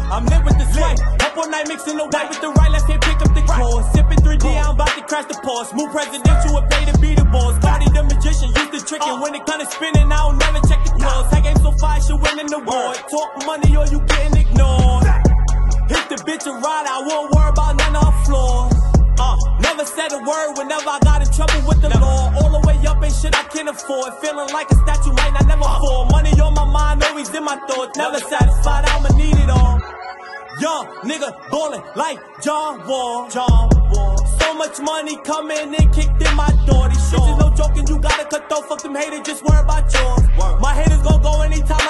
I'm lit with the swipe. Up all night mixing the white with the right. Left hand pick up the chords. Sipping 3D, I'm about to crash the pause. Smooth presidential and pay to be the boss. Cartier the magician, used to tricking. When it kinda spinning, I don't never check the clause. That game so fire, she winning the award. Talk money or you getting ignored. Hit the bitch a ride, I won't worry about none of her flaws. Never said a word whenever I got in trouble with the law. All the way up ain't shit I can afford. Feeling like a statue might not never fall. Money on my mind, always in my thoughts. Never satisfied, I'ma need it all. Young nigga ballin' like John Wall. So much money coming in, kicked in my door. These shits is no joking, you gotta cut though. Fuck them haters, just worry about yours. My haters gon' go anytime